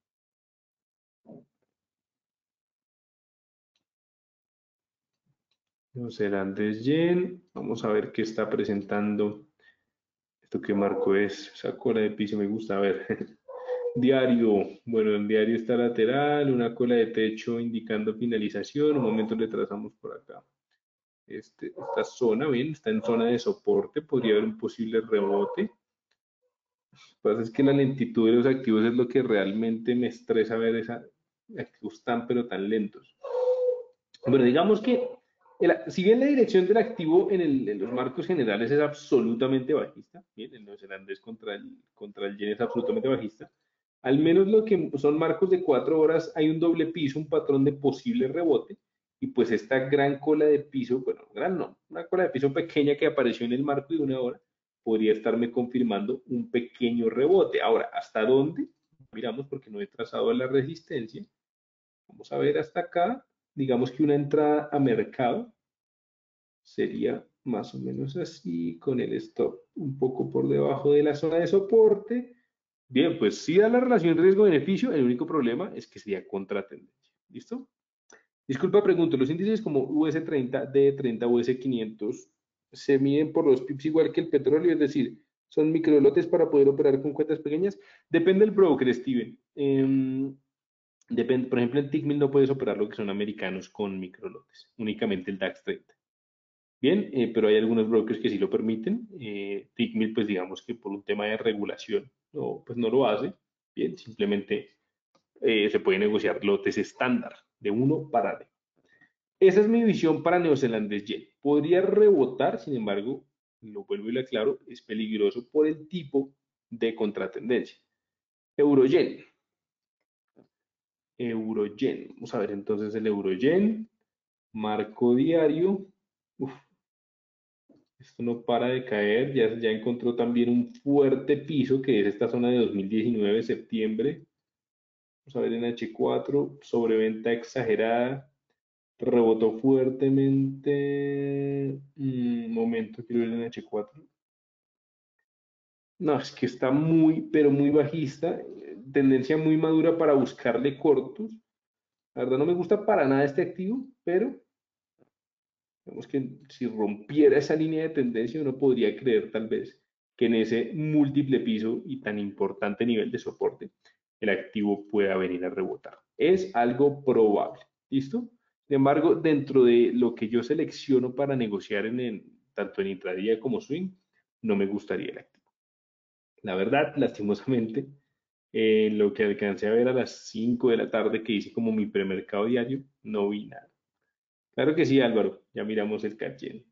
Neozelandés yen. Vamos a ver qué está presentando. ¿Esto qué marco es? Esa cola de piso me gusta. A ver. Diario. Bueno, el diario está lateral. Una cola de techo indicando finalización. Un momento le trazamos por acá. Este, esta zona, bien, está en zona de soporte. Podría haber un posible rebote. Lo que pasa es que la lentitud de los activos es lo que realmente me estresa ver esa, activos tan pero tan lentos. Bueno, digamos que el- si bien la dirección del activo en, el- en los marcos generales es absolutamente bajista, bien, el neozelandés contra el, contra el yen es absolutamente bajista, al menos lo que son marcos de cuatro horas hay un doble piso, un patrón de posible rebote, y pues esta gran cola de piso, bueno, gran no, una cola de piso pequeña que apareció en el marco de una hora, podría estarme confirmando un pequeño rebote. Ahora, ¿hasta dónde? Miramos porque no he trazado la resistencia. Vamos a ver hasta acá. Digamos que una entrada a mercado sería más o menos así, con el stop un poco por debajo de la zona de soporte. Bien, pues sí da la relación riesgo-beneficio, el único problema es que sería contratendencia. ¿Listo? Disculpa, pregunto, ¿los índices como U S treinta, D treinta, U S quinientos se miden por los pips igual que el petróleo? Es decir, ¿son microlotes para poder operar con cuentas pequeñas? Depende del broker, Steven. em, depende, por ejemplo, en Tickmill no puedes operar lo que son americanos con microlotes, únicamente el DAX treinta. Bien, eh, pero hay algunos brokers que sí lo permiten. Eh, Tickmill, pues digamos que por un tema de regulación, no, pues no lo hace. Bien, simplemente eh, se puede negociar lotes estándar de uno para arriba. Esa es mi visión para neozelandés yen. Podría rebotar, sin embargo, lo vuelvo y lo aclaro, es peligroso por el tipo de contratendencia. Euro yen. Euro yen. Vamos a ver entonces el euro yen. Marco diario. Uf, esto no para de caer. Ya, ya encontró también un fuerte piso que es esta zona de dos mil diecinueve, septiembre. Vamos a ver en H cuatro. Sobreventa exagerada. Rebotó fuertemente. Un momento, quiero ver en H cuatro. No, es que está muy, pero muy bajista. Tendencia muy madura para buscarle cortos. La verdad no me gusta para nada este activo, pero digamos que si rompiera esa línea de tendencia, uno podría creer tal vez que en ese múltiple piso y tan importante nivel de soporte, el activo pueda venir a rebotar. Es algo probable. ¿Listo? Sin embargo, dentro de lo que yo selecciono para negociar en, en tanto en intradía como swing, no me gustaría el activo. La verdad, lastimosamente, eh, lo que alcancé a ver a las cinco de la tarde que hice como mi premercado diario, no vi nada. Claro que sí, Álvaro, ya miramos el CAT-Yen.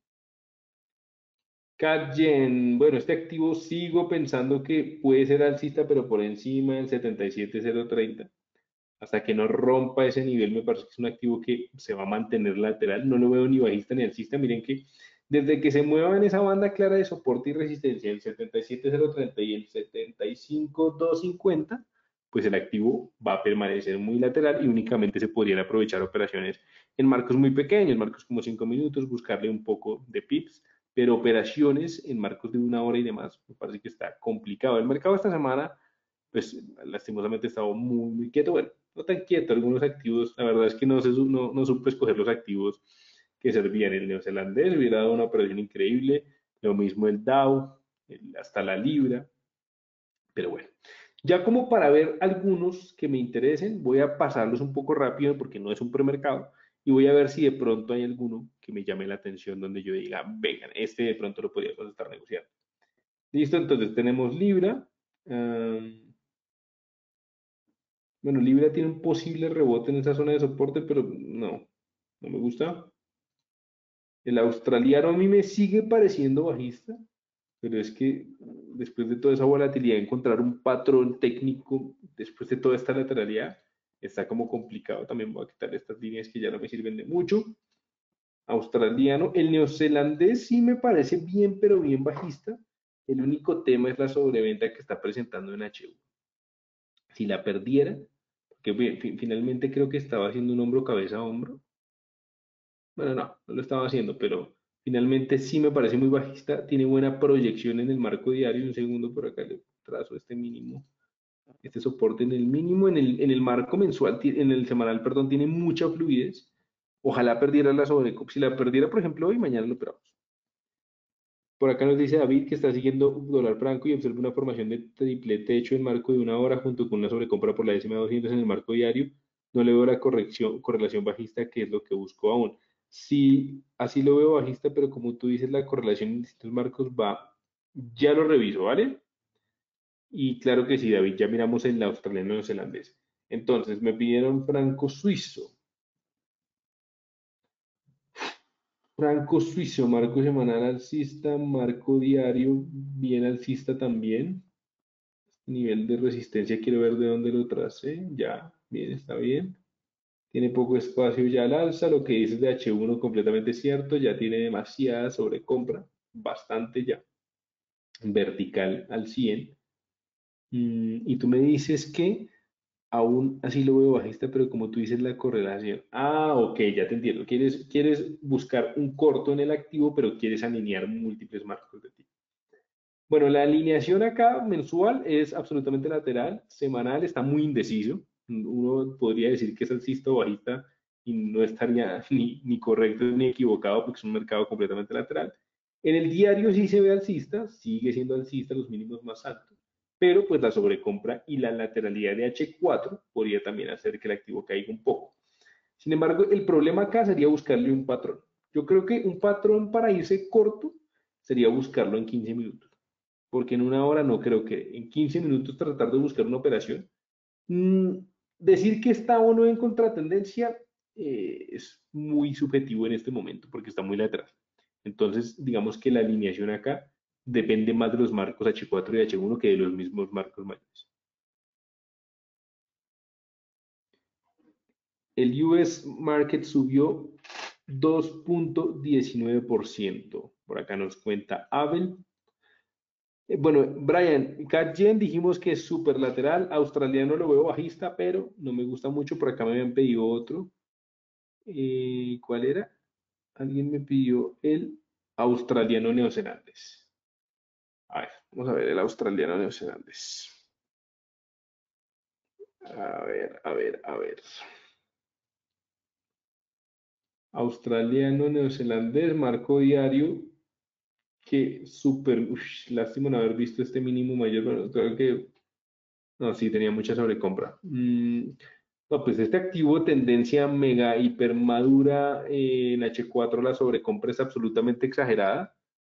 CAT-Yen, bueno, este activo sigo pensando que puede ser alcista, pero por encima del setenta y siete cero treinta. Hasta que no rompa ese nivel, me parece que es un activo que se va a mantener lateral. No lo veo ni bajista ni alcista. Miren que desde que se mueva en esa banda clara de soporte y resistencia, el setenta y siete cero treinta y el setenta y cinco doscientos cincuenta, pues el activo va a permanecer muy lateral y únicamente se podrían aprovechar operaciones en marcos muy pequeños, marcos como cinco minutos, buscarle un poco de pips, pero operaciones en marcos de una hora y demás, me parece que está complicado. El mercado esta semana, pues lastimosamente estaba muy, muy quieto. Bueno, no tan quieto, algunos activos, la verdad es que no, se, no, no supe escoger los activos que servían. El neozelandés hubiera dado una operación increíble, lo mismo el Dow, el, hasta la Libra, pero bueno. Ya como para ver algunos que me interesen, voy a pasarlos un poco rápido porque no es un premercado y voy a ver si de pronto hay alguno que me llame la atención donde yo diga, vengan, este de pronto lo podríamos estar negociando. Listo, entonces tenemos Libra. Um, bueno, Libra tiene un posible rebote en esa zona de soporte, pero no, no me gusta. El australiano a mí me sigue pareciendo bajista, pero es que después de toda esa volatilidad, encontrar un patrón técnico, después de toda esta lateralidad, está como complicado. También voy a quitar estas líneas que ya no me sirven de mucho. Australiano, el neozelandés sí me parece bien, pero bien bajista. El único tema es la sobreventa que está presentando en H uno. Si la perdiera, que finalmente creo que estaba haciendo un hombro cabeza a hombro. Bueno, no, no lo estaba haciendo, pero finalmente sí me parece muy bajista. Tiene buena proyección en el marco diario. Un segundo por acá le trazo este mínimo, este soporte en el mínimo, en el, en el marco mensual, en el semanal, perdón, tiene mucha fluidez. Ojalá perdiera la sobrecop. Si la perdiera, por ejemplo, hoy, mañana lo operamos. Por acá nos dice David que está siguiendo dólar franco y observa una formación de triple techo en marco de una hora junto con una sobrecompra por la décima doscientos en el marco diario. No le veo la corrección, correlación bajista, que es lo que busco aún. Sí, así lo veo bajista, pero como tú dices, la correlación en distintos marcos va, ya lo reviso, ¿vale? Y claro que sí, David, ya miramos el australiano y neozelandés. Entonces, me pidieron franco suizo. Franco suizo, marco semanal alcista, marco diario bien alcista también. Nivel de resistencia, quiero ver de dónde lo tracé. Ya, bien, está bien. Tiene poco espacio ya al alza. Lo que dices de H uno completamente cierto. Ya tiene demasiada sobrecompra. Bastante ya. Vertical al cien. Mm, y tú me dices que aún así lo veo bajista, pero como tú dices la correlación. Ah, ok, ya te entiendo. Quieres, quieres buscar un corto en el activo, pero quieres alinear múltiples marcos de ti. Bueno, la alineación acá mensual es absolutamente lateral, semanal está muy indeciso. Uno podría decir que es alcista o bajista y no estaría ni, ni correcto ni equivocado porque es un mercado completamente lateral. En el diario sí se ve alcista, sigue siendo alcista, los mínimos más altos, pero pues la sobrecompra y la lateralidad de H cuatro podría también hacer que el activo caiga un poco. Sin embargo, el problema acá sería buscarle un patrón. Yo creo que un patrón para irse corto sería buscarlo en quince minutos, porque en una hora no creo que en quince minutos tratar de buscar una operación. Mm, decir que está o no en contratendencia eh, es muy subjetivo en este momento porque está muy lateral. Entonces, digamos que la alineación acá depende más de los marcos H cuatro y H uno que de los mismos marcos mayores. El U S Market subió dos punto diecinueve por ciento. Por acá nos cuenta Abel. Eh, Bueno, Brian, Cat Gen dijimos que es súper lateral. Australiano lo veo bajista, pero no me gusta mucho. Por acá me habían pedido otro. Eh, ¿cuál era? Alguien me pidió el australiano neozelandés. A ver, vamos a ver el australiano neozelandés. A ver, a ver, a ver. Australiano neozelandés, marco diario. Que súper, ush, lástima no haber visto este mínimo mayor. Bueno, creo que, no, sí, tenía mucha sobrecompra. Mm, no, pues este activo, tendencia mega hiper madura eh, en H cuatro, la sobrecompra es absolutamente exagerada.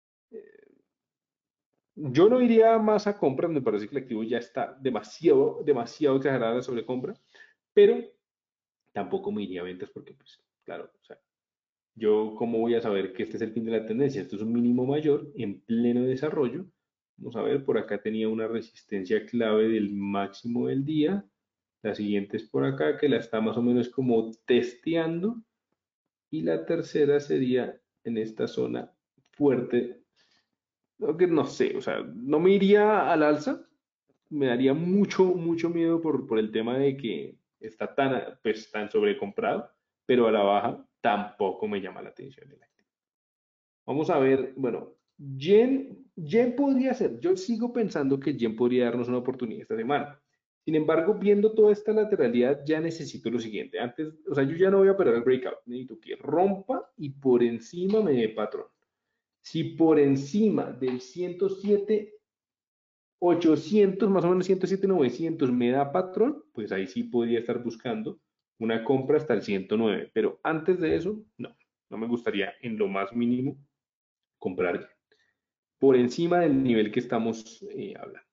Yo no iría más a compras, me parece que el activo ya está demasiado, demasiado exagerada la sobrecompra, pero tampoco me iría a ventas porque, pues, claro, o sea, yo cómo voy a saber que este es el fin de la tendencia. Esto es un mínimo mayor en pleno desarrollo. Vamos a ver, por acá tenía una resistencia clave del máximo del día. La siguiente es por acá, que la está más o menos como testeando. Y la tercera sería en esta zona fuerte. Lo que no sé, o sea, no me iría al alza. Me daría mucho, mucho miedo por, por el tema de que está tan, pues, tan sobrecomprado, pero a la baja tampoco me llama la atención el activo. Vamos a ver, bueno, Yen, Yen podría ser, yo sigo pensando que Yen podría darnos una oportunidad esta semana. Sin embargo, viendo toda esta lateralidad, ya necesito lo siguiente. Antes, o sea, yo ya no voy a operar el breakout. Necesito que rompa y por encima me dé patrón. Si por encima del ciento siete ochocientos, más o menos ciento siete novecientos me da patrón, pues ahí sí podría estar buscando una compra hasta el ciento nueve. Pero antes de eso, no, no me gustaría en lo más mínimo comprar por encima del nivel que estamos eh, hablando.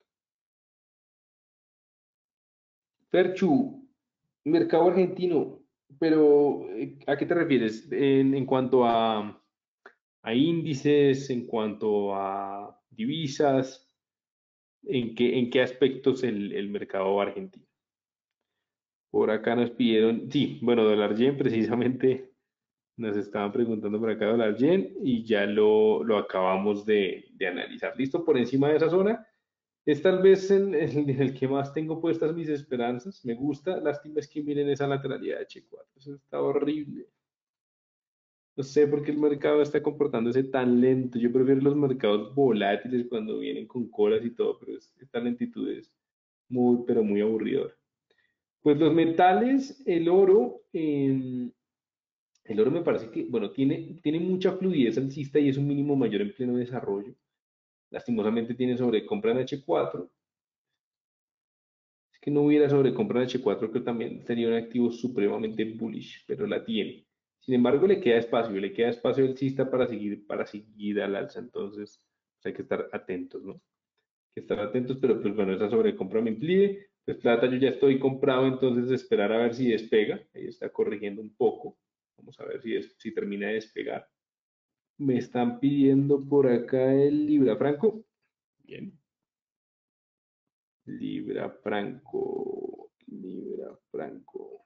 Ferchu, mercado argentino, pero eh, ¿a qué te refieres? En, en cuanto a, a índices, en cuanto a divisas, ¿en qué, en qué aspectos el, el mercado argentino? Por acá nos pidieron, sí, bueno, dólar yen, precisamente nos estaban preguntando por acá dólar yen y ya lo, lo acabamos de, de analizar. ¿Listo? Por encima de esa zona. Es tal vez en, en el que más tengo puestas mis esperanzas. Me gusta. Lástima es que miren esa lateralidad de H cuatro. Eso está horrible. No sé por qué el mercado está comportándose tan lento. Yo prefiero los mercados volátiles cuando vienen con colas y todo, pero es- esta lentitud es muy, pero muy aburridora. Pues los metales, el oro, eh, el oro me parece que, bueno, tiene, tiene mucha fluidez alcista y es un mínimo mayor en pleno desarrollo. Lastimosamente tiene sobrecompra en H cuatro. Es que no hubiera sobrecompra en H cuatro, que también sería un activo supremamente bullish, pero la tiene. Sin embargo, le queda espacio, le queda espacio alcista para seguir, para seguir al alza. Entonces, pues hay que estar atentos, ¿no? Hay que estar atentos, pero pues bueno, esa sobrecompra me impide. Pues plata, yo ya estoy comprado, entonces esperar a ver si despega. Ahí está corrigiendo un poco. Vamos a ver si, es, si termina de despegar. Me están pidiendo por acá el Libra Franco. Bien. Libra Franco. Libra Franco.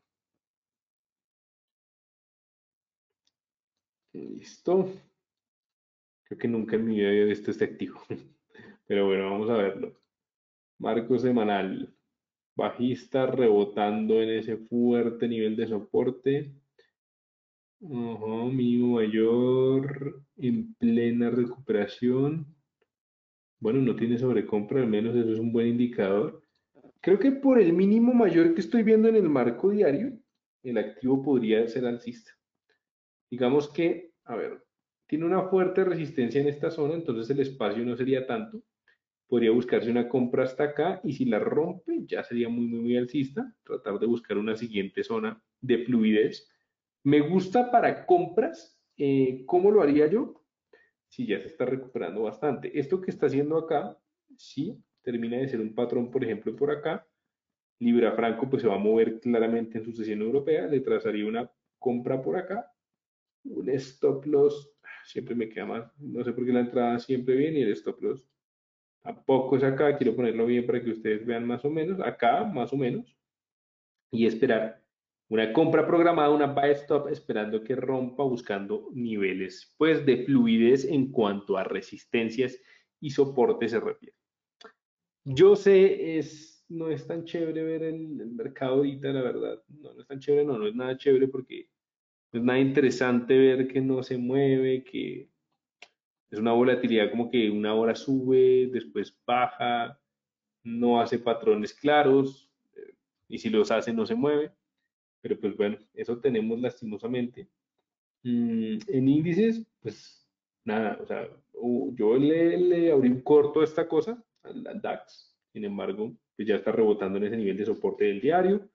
Listo. Creo que nunca en mi vida había visto este activo. Pero bueno, vamos a verlo. Marco semanal. Bajista rebotando en ese fuerte nivel de soporte. Ajá, mínimo mayor en plena recuperación. Bueno, no tiene sobrecompra, al menos eso es un buen indicador. Creo que por el mínimo mayor que estoy viendo en el marco diario, el activo podría ser alcista. Digamos que, a ver, tiene una fuerte resistencia en esta zona, entonces el espacio no sería tanto. podría buscarse una compra hasta acá y si la rompe ya sería muy, muy, muy alcista. Tratar de buscar una siguiente zona de fluidez. Me gusta para compras. Eh, ¿cómo lo haría yo? Si ya se está recuperando bastante. Esto que está haciendo acá, sí, termina de ser un patrón, por ejemplo, por acá. Libra Franco pues se va a mover claramente en su sesión europea. Le trazaría una compra por acá. Un stop loss. Siempre me queda más. No sé por qué la entrada siempre viene y el stop loss tampoco es acá. Quiero ponerlo bien para que ustedes vean más o menos. Acá, más o menos. Y esperar una compra programada, una buy stop, esperando que rompa, buscando niveles pues de fluidez en cuanto a resistencias y soportes se refiere. Yo sé, es, no es tan chévere ver el, el mercado ahorita, la verdad. No, no es tan chévere, no, no es nada chévere porque no es nada interesante ver que no se mueve, que es una volatilidad como que una hora sube, después baja, no hace patrones claros, eh, y si los hace no se mueve. Pero pues bueno, eso tenemos lastimosamente. Mm, en índices, pues nada, o sea, u- yo le, le abrí un corto a esta cosa, al, al DAX, sin embargo, pues ya está rebotando en ese nivel de soporte del diario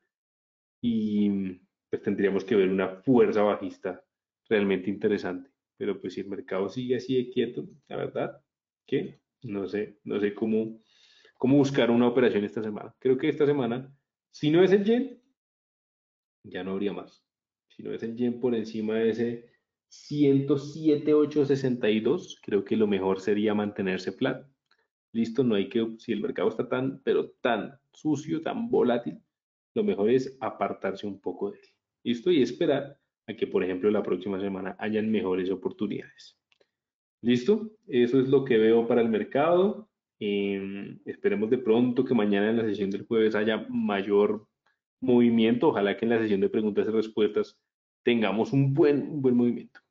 y pues tendríamos que ver una fuerza bajista realmente interesante. Pero pues si el mercado sigue así de quieto, la verdad que no sé, no sé cómo, cómo buscar una operación esta semana. Creo que esta semana, si no es el yen, ya no habría más. Si no es el yen por encima de ese ciento siete mil ochocientos sesenta y dos, creo que lo mejor sería mantenerse flat. Listo, no hay que, si el mercado está tan, pero tan sucio, tan volátil, lo mejor es apartarse un poco de él. Listo, y esperar a que, por ejemplo, la próxima semana hayan mejores oportunidades. Listo, eso es lo que veo para el mercado. Eh, esperemos de pronto que mañana en la sesión del jueves haya mayor movimiento. Ojalá que en la sesión de preguntas y respuestas tengamos un buen, un buen movimiento.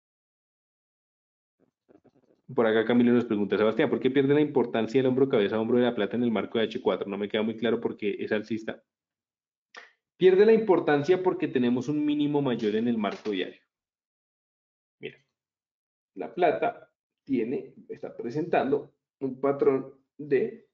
Por acá Camilo nos pregunta, Sebastián, ¿por qué pierde la importancia el hombro cabeza hombro de la plata en el marco de H cuatro? No me queda muy claro porque es alcista. Pierde la importancia porque tenemos un mínimo mayor en el marco diario. Mira, la plata tiene, está presentando un patrón de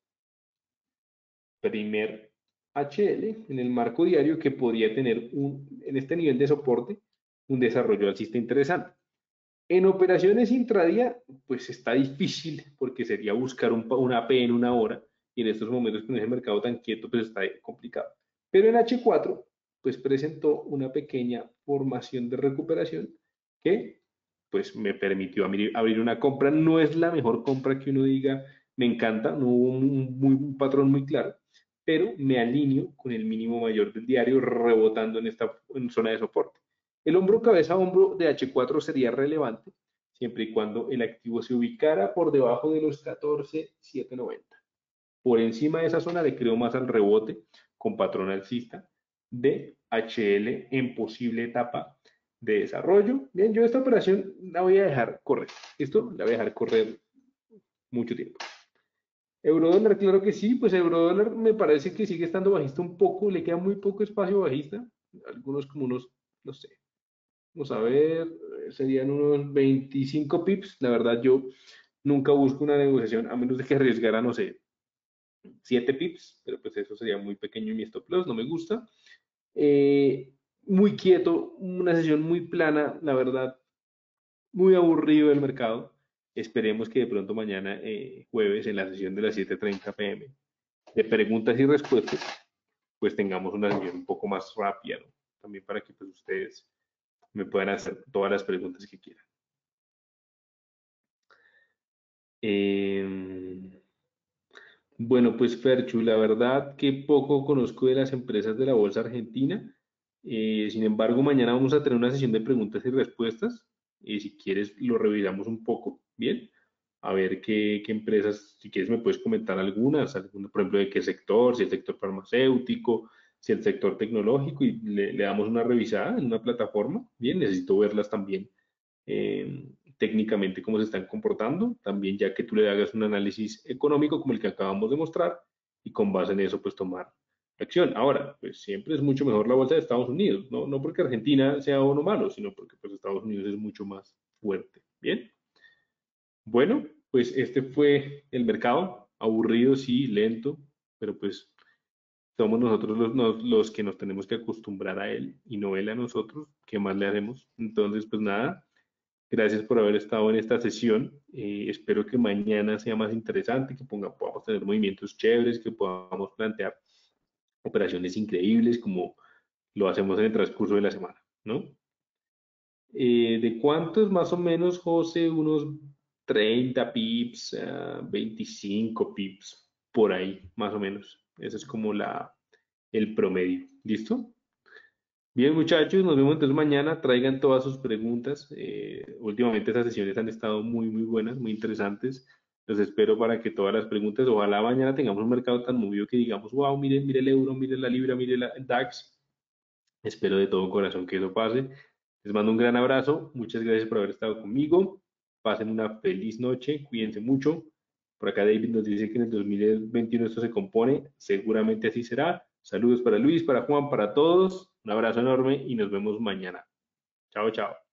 primer H L en el marco diario que podría tener un, en este nivel de soporte un desarrollo alcista interesante. En operaciones intradía, pues está difícil porque sería buscar un, una P en una hora y en estos momentos con ese mercado tan quieto, pues está complicado. Pero en H cuatro, pues presentó una pequeña formación de recuperación que pues me permitió abrir, abrir una compra. No es la mejor compra que uno diga, me encanta, no hubo un, muy, un patrón muy claro, pero me alineo con el mínimo mayor del diario rebotando en esta en zona de soporte. El hombro cabeza a hombro de H cuatro sería relevante siempre y cuando el activo se ubicara por debajo de los catorce mil setecientos noventa. Por encima de esa zona le creo más al rebote con patrón alcista de H L en posible etapa de desarrollo. Bien, yo esta operación la voy a dejar correr. Esto la voy a dejar correr mucho tiempo. Eurodólar, claro que sí, pues eurodólar me parece que sigue estando bajista un poco, le queda muy poco espacio bajista, algunos como unos, no sé, vamos a ver, serían unos veinticinco pips, la verdad yo nunca busco una negociación a menos de que arriesgara, no sé, siete pips, pero pues eso sería muy pequeño en mi stop loss, no me gusta. Eh, muy quieto, una sesión muy plana, la verdad, muy aburrido el mercado. Esperemos que de pronto mañana, eh, jueves, en la sesión de las siete treinta pm, de preguntas y respuestas, pues tengamos una sesión un poco más rápida, ¿no? También para que pues ustedes me puedan hacer todas las preguntas que quieran. Eh, bueno, pues Ferchu, la verdad que poco conozco de las empresas de la bolsa argentina. Eh, sin embargo, mañana vamos a tener una sesión de preguntas y respuestas. Y si quieres, lo revisamos un poco, ¿bien? A ver qué, qué empresas, si quieres, me puedes comentar algunas, alguna, por ejemplo, de qué sector, si el sector farmacéutico, si el sector tecnológico, y le, le damos una revisada en una plataforma. Bien, necesito verlas también eh, técnicamente cómo se están comportando, también ya que tú le hagas un análisis económico como el que acabamos de mostrar y con base en eso pues tomar acción. Ahora, pues siempre es mucho mejor la bolsa de Estados Unidos, no, no porque Argentina sea uno malo, sino porque pues Estados Unidos es mucho más fuerte. Bien, bueno, pues este fue el mercado. aburrido, sí, lento, pero pues somos nosotros los, nos- los que nos tenemos que acostumbrar a él y no él a nosotros. ¿Qué más le haremos? Entonces, pues nada, gracias por haber estado en esta sesión. Eh, espero que mañana sea más interesante, que ponga- podamos tener movimientos chéveres, que podamos plantear operaciones increíbles como lo hacemos en el transcurso de la semana, ¿no? Eh, ¿de cuántos más o menos, José? Unos treinta pips, ah, veinticinco pips, por ahí, más o menos. Ese es como la, el promedio. ¿Listo? Bien, muchachos, nos vemos entonces mañana. Traigan todas sus preguntas. Eh, últimamente esas sesiones han estado muy, muy buenas, muy interesantes. Los espero para que todas las preguntas, ojalá mañana tengamos un mercado tan movido que digamos, wow, mire, mire el euro, mire la libra, mire la, el DAX. Espero de todo corazón que eso pase. Les mando un gran abrazo. Muchas gracias por haber estado conmigo. Pasen una feliz noche. Cuídense mucho. Por acá David nos dice que en el dos mil veintiuno esto se compone. Seguramente así será. Saludos para Luis, para Juan, para todos. Un abrazo enorme y nos vemos mañana. Chao, chao.